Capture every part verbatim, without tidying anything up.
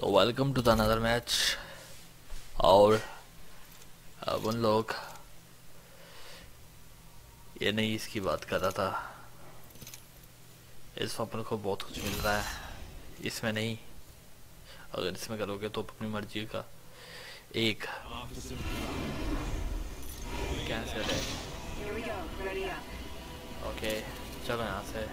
तो welcome to the another match. और अब उन लोग ये नहीं इसकी बात कर रहा था। इस अपन को बहुत कुछ मिल रहा है, इसमें नहीं। अगर इसमें करोगे तो अपनी मर्जी का एक कैंसिल है। ओके चलो यहाँ से।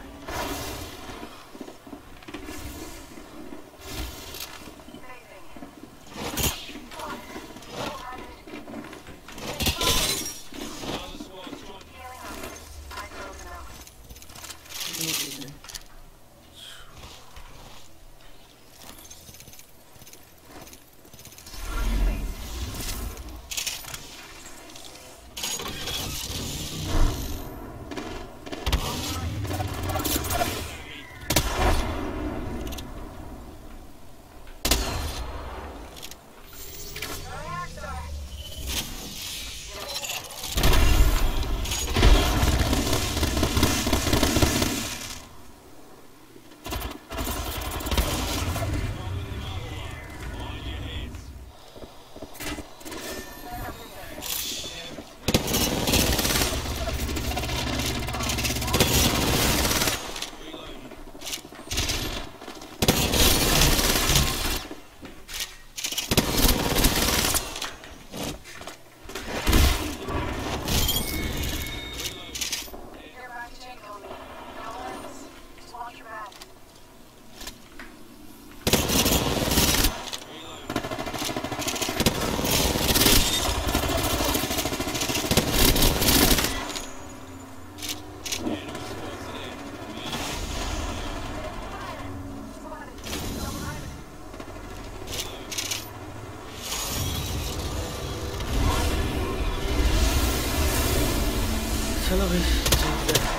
चलो भाई जीत गए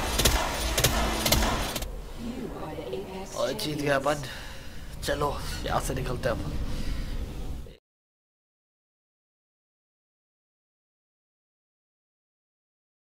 और जीत गया अपन। चलो यहाँ से निकलते हैं अब।